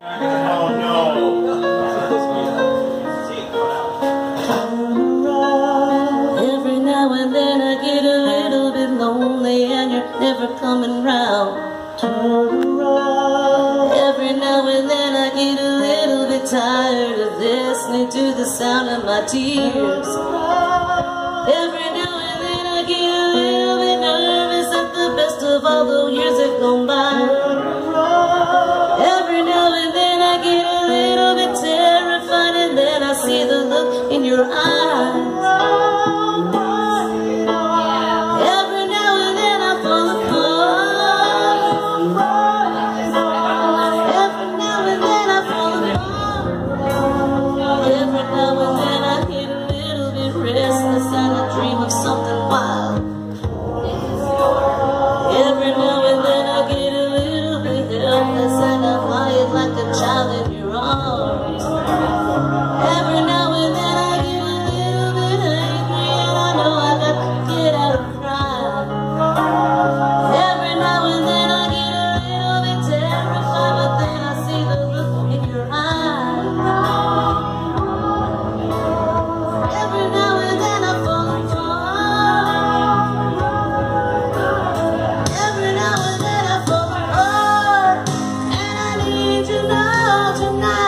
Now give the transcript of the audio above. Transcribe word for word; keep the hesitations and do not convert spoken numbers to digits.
Oh no. Every now and then I get a little bit lonely and you're never coming round. Turn around. Every now and then I get a little bit tired of listening to the sound of my tears. Every now and then I get a little bit nervous at the best of all the years that gone by. Every now and then I get a little bit terrified, and then I see the look in your eyes. Every now and then I fall apart. Every now and then I fall apart. Every now and then I get a little bit restless and I dream of something wild. Every now and then I get a little bit helpless and I'm lying like a child in your arms. Every now and then I get a little bit angry and I know I got to get out and cry. Every now and then I get a little bit terrified, but then I see the look in your eyes. Every now and then I fall apart. Every now and then I fall apart, and I need you now tonight.